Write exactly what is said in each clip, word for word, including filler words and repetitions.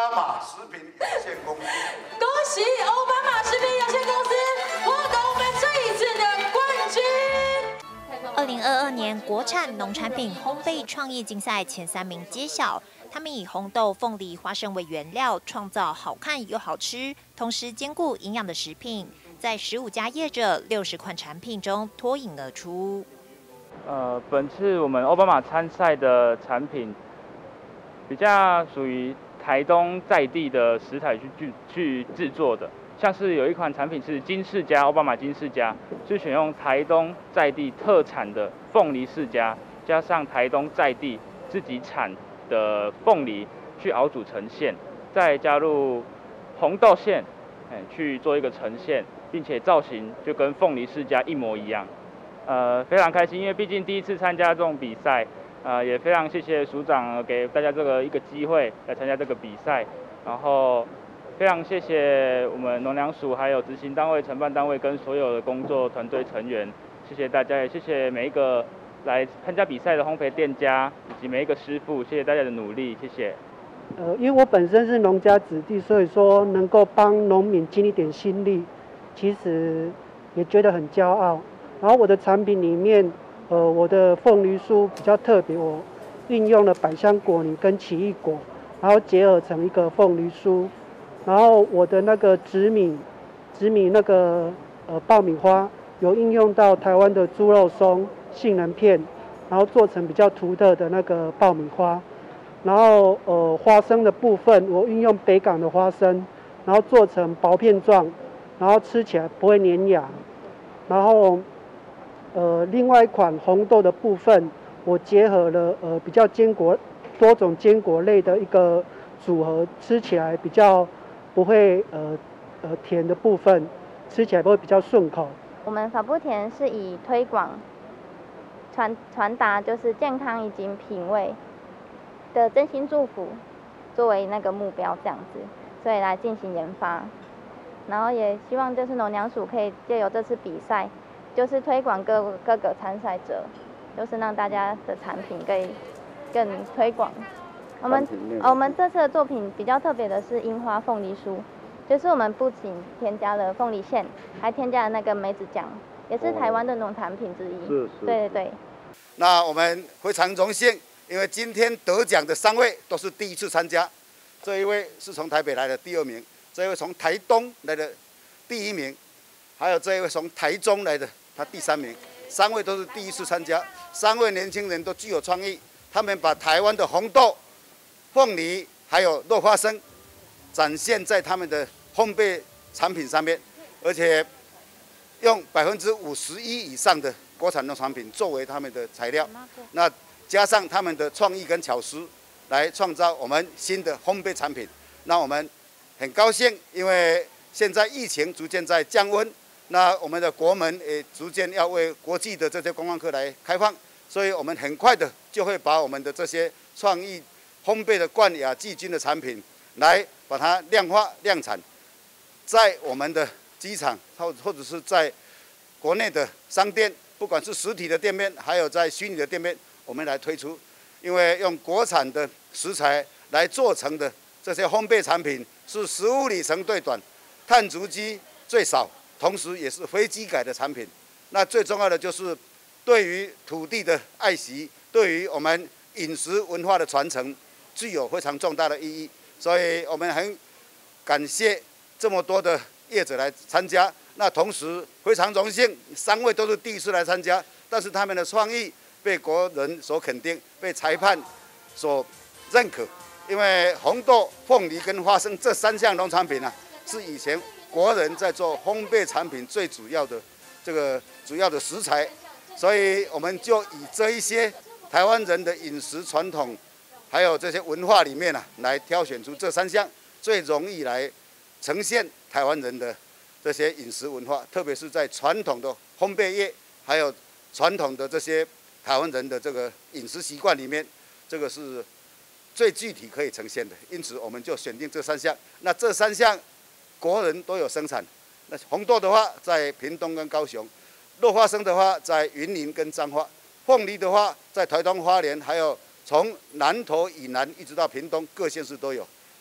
巴马食品有限公司。 恭喜欧巴马食品有限公司获得我们这一次的冠军。 二零二二年国产农产品烘焙创意竞赛前三名揭晓，他们以红豆、凤梨、花生为原料，创造好看又好吃，同时兼顾营养的食品，在十五家业者六十款产品中脱颖而出。 呃，本次我们欧巴马参赛的产品比较属于台东在地的食材去去去制作的，像是有一款产品是金世家，欧巴马金世家是选用台东在地特产的凤梨世家，加上台东在地自己产的凤梨去熬煮成馅，再加入红豆馅，哎，去做一个呈现，并且造型就跟凤梨世家一模一样。呃，非常开心，因为毕竟第一次参加这种比赛，呃，也非常谢谢署长给大家这个一个机会来参加这个比赛，然后非常谢谢我们农粮署还有执行单位、承办单位跟所有的工作团队成员，谢谢大家，也谢谢每一个来参加比赛的烘焙店家以及每一个师傅，谢谢大家的努力，谢谢。 呃，因为我本身是农家子弟，所以说能够帮农民尽一点心力，其实也觉得很骄傲。然后我的产品里面，呃，我的凤梨酥比较特别，我运用了百香果泥跟奇异果，然后结合成一个凤梨酥。然后我的那个紫米，紫米那个呃爆米花，有应用到台湾的猪肉松、杏仁片，然后做成比较独特的那个爆米花。然后呃花生的部分，我运用北港的花生，然后做成薄片状，然后吃起来不会粘牙。然后呃，另外一款红豆的部分，我结合了呃比较坚果多种坚果类的一个组合，吃起来比较不会呃呃甜的部分，吃起来会比较顺口。 我们法布甜是以推广传传达就是健康以及品味的真心祝福作为那个目标这样子，所以来进行研发，然后也希望就是农粮署可以借由这次比赛。就是推广各各个参赛者，就是让大家的产品可以更推广。我们我们这次的作品比较特别的是樱花凤梨酥，就是我们不仅添加了凤梨馅，还添加了那个梅子酱，也是台湾的农产品之一。是是。对对对。 那我们非常荣幸，因为今天得奖的三位都是第一次参加，这一位是从台北来的第二名，这一位从台东来的第一名，还有这一位从台中来的。他第三名，三位都是第一次参加，三位年轻人都具有创意，他们把台湾的红豆、凤梨还有落花生展现在他们的烘焙产品上面，而且用百分之五十一以上的国产农产品作为他们的材料，那加上他们的创意跟巧思，来创造我们新的烘焙产品。那我们很高兴，因为现在疫情逐渐在降温。那我们的国门也逐渐要为国际的这些观光客来开放，所以我们很快的就会把我们的这些创意烘焙的冠亚季军的产品，来把它量化量产，在我们的机场或或者是在国内的商店，不管是实体的店面，还有在虚拟的店面，我们来推出。因为用国产的食材来做成的这些烘焙产品，是食物里程最短，碳足迹最少。同时也是非机改的产品，那最重要的就是对于土地的爱惜，对于我们饮食文化的传承，具有非常重大的意义。所以我们很感谢这么多的业者来参加。那同时非常荣幸，三位都是第一次来参加，但是他们的创意被国人所肯定，被裁判所认可。因为红豆、凤梨跟花生这三项农产品啊，是以前国人在做烘焙产品最主要的这个主要的食材，所以我们就以这一些台湾人的饮食传统，还有这些文化里面啊，来挑选出这三项最容易来呈现台湾人的这些饮食文化，特别是在传统的烘焙业，还有传统的这些台湾人的这个饮食习惯里面，这个是最具体可以呈现的。因此，我们就选定这三项。那这三项国人都有生产。那红豆的话，在屏东跟高雄；落花生的话，在云林跟彰化；凤梨的话，在台东、花莲，还有从南投以南一直到屏东各县市都有。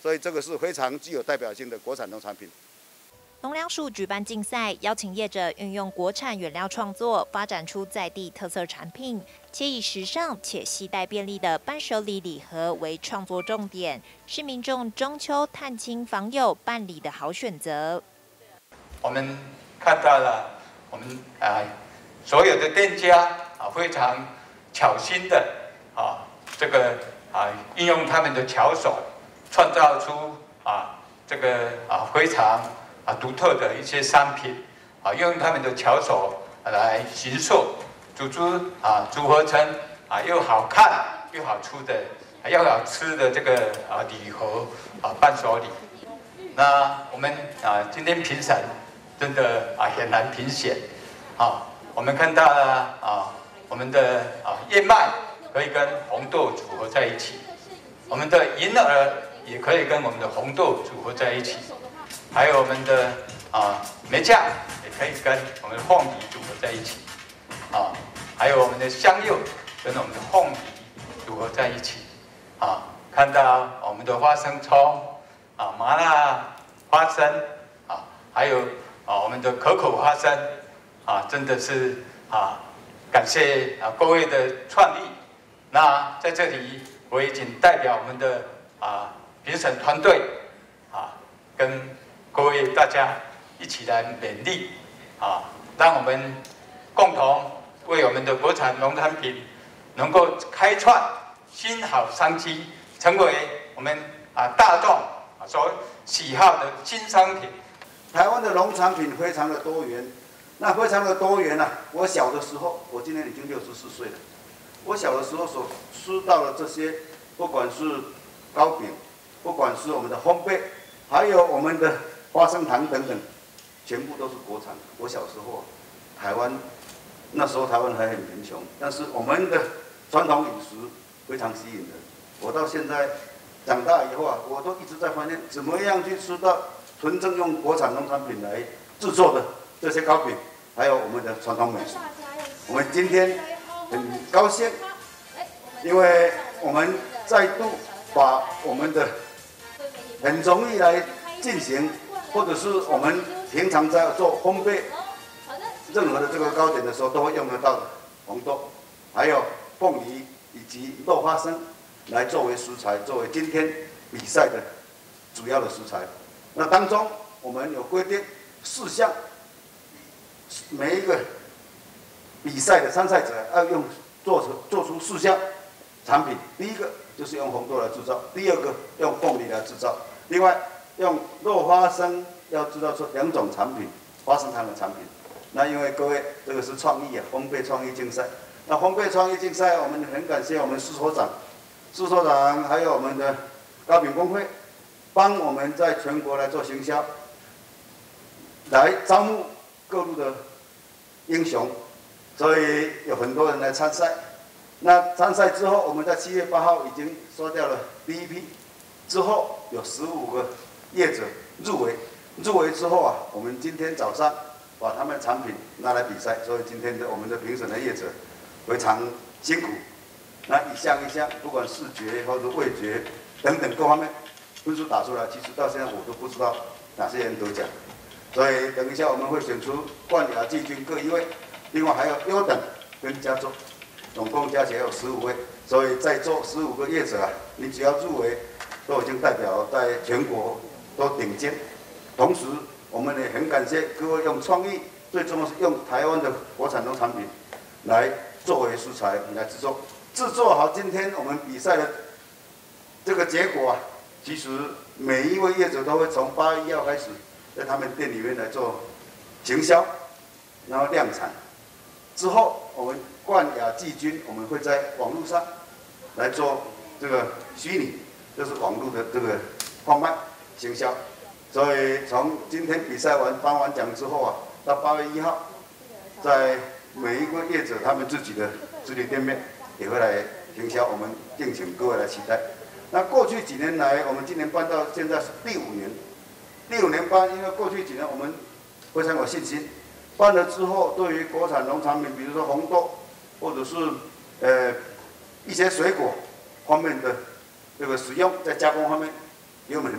所以这个是非常具有代表性的国产农产品。 农粮署举办竞赛，邀请业者运用国产原料创作，发展出在地特色产品，且以时尚且携带便利的伴手礼礼盒为创作重点，是民众中秋探亲访友办理的好选择。 我们看到了，我们啊所有的店家啊非常巧心的啊这个啊运用他们的巧手，创造出啊这个啊非常。啊，独特的一些商品，啊，用他们的巧手来形塑，组织啊，组合成啊又好看又好出的，啊、又好吃的这个啊礼盒啊伴手礼。那我们啊今天评审真的啊很难评选，啊，我们看到了啊我们的啊燕麦可以跟红豆组合在一起，我们的银耳也可以跟我们的红豆组合在一起。还有我们的啊梅酱也可以跟我们的凤梨组合在一起，啊，还有我们的香柚跟我们的凤梨组合在一起，啊，看到我们的花生葱，啊麻辣花生，啊，还有啊我们的可口花生，啊，真的是啊感谢啊各位的创意。那在这里我也仅代表我们的啊评审团队，啊跟各位大家一起来勉励，啊，让我们共同为我们的国产农产品能够开创新好商机，成为我们啊大众啊所喜好的新商品。 台湾的农产品非常的多元，那非常的多元啊！我小的时候，我今年已经六十四岁了，我小的时候所吃到的这些，不管是糕饼，不管是我们的烘焙，还有我们的花生糖等等，全部都是国产的。我小时候，台湾那时候台湾还很贫穷，但是我们的传统饮食非常吸引人。我到现在长大以后啊，我都一直在发现怎么样去吃到纯正用国产农产品来制作的这些糕饼，还有我们的传统美食。我们今天很高兴，因为我们再度把我们的很容易来进行，或者是我们平常在做烘焙，任何的这个糕点的时候都会用得到的红豆，还有凤梨以及豆花生来作为食材，作为今天比赛的主要的食材。那当中我们有规定四项，每一个比赛的参赛者要用做出做出四项产品。第一个就是用红豆来制造，第二个用凤梨来制造，另外用肉花生要制造出两种产品，花生糖的产品。那因为各位这个是创意啊，烘焙创意竞赛。那烘焙创意竞赛，我们很感谢我们施所长、施所长还有我们的糕饼工会，帮我们在全国来做行销，来招募各路的英雄，所以有很多人来参赛。那参赛之后，我们在七月八号已经收掉了第一批，之后有十五个业者入围，入围之后啊，我们今天早上把他们产品拿来比赛，所以今天的我们的评审的业者非常辛苦。那一项一项，不管视觉或者味觉等等各方面分数打出来，其实到现在我都不知道哪些人得奖。所以等一下我们会选出冠亚季军各一位，另外还有优等跟佳作，总共加起来有十五位。所以在座十五个业者啊，你只要入围，都已经代表在全国都顶尖。同时，我们也很感谢各位用创意，最重要是用台湾的国产农产品来作为食材来制作，制作好今天我们比赛的这个结果啊，其实每一位业者都会从八月一号开始，在他们店里面来做行销，然后量产。之后，我们冠亚季军，我们会在网络上来做这个虚拟，就是网络的这个贩卖行销。所以从今天比赛完颁完奖之后啊，到八月一号，在每一个业者他们自己的实体店面也会来行销，我们敬请各位来期待。那过去几年来，我们今年办到现在是第五年，第五年办，因为过去几年我们非常有信心。办了之后，对于国产农产品，比如说红豆，或者是呃一些水果方面的这个使用，在加工方面，给我们很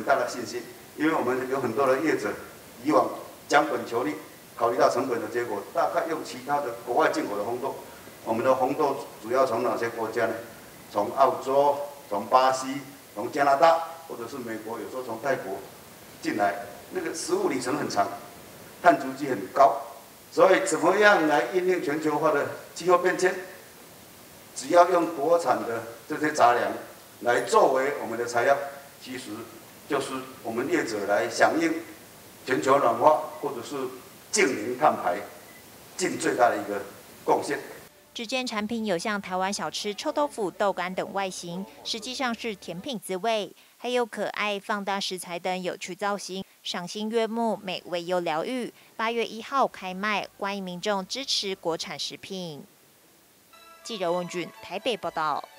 大的信心，因为我们有很多的业者以往将本求利，考虑到成本的结果，大概用其他的国外进口的红豆。我们的红豆主要从哪些国家呢？从澳洲、从巴西、从加拿大，或者是美国，有时候从泰国进来，那个食物里程很长，碳足迹很高，所以怎么样来应应全球化的气候变迁？只要用国产的这些杂粮来作为我们的材料，其实就是我们业者来响应全球暖化或者是净零碳排尽最大的一个贡献。 只见产品有像台湾小吃、臭豆腐、豆干等外形，实际上是甜品滋味，还有可爱放大食材等有趣造型，赏心悦目，美味又疗愈。八月一号开卖，欢迎民众支持国产食品。记者温俊台北报道。